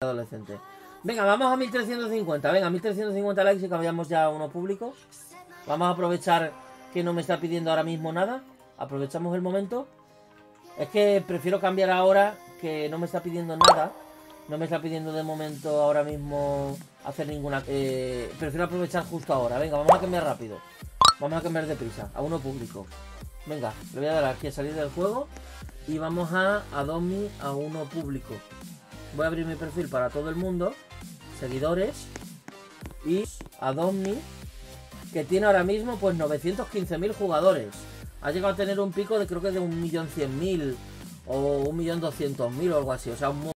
adolescente. Venga, vamos a 1350. Venga, 1350 likes y cambiamos ya a uno público. Vamos a aprovechar que no me está pidiendo ahora mismo nada. Aprovechamos el momento. Es que prefiero cambiar ahora que no me está pidiendo nada. No me está pidiendo de momento ahora mismo hacer ninguna... prefiero aprovechar justo ahora. Venga, vamos a cambiar rápido. Vamos a cambiar deprisa a uno público. Venga, le voy a dar aquí a salir del juego. Y vamos a Adobe a uno público. Voy a abrir mi perfil para todo el mundo. Seguidores. Y Adobe, que tiene ahora mismo pues 915.000 jugadores. Ha llegado a tener un pico de creo que de 1.100.000 o 1.200.000 o algo así. O sea, un